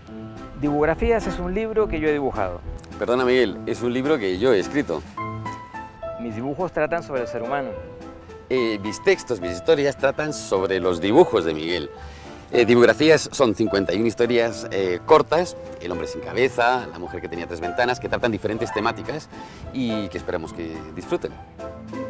Dibujografías es un libro que yo he dibujado. Perdona, Miguel, es un libro que yo he escrito. Mis dibujos tratan sobre el ser humano. Mis textos, mis historias tratan sobre los dibujos de Miguel. Dibujografías son 51 historias cortas, El hombre sin cabeza, La mujer que tenía tres ventanas, que tratan diferentes temáticas y que esperamos que disfruten.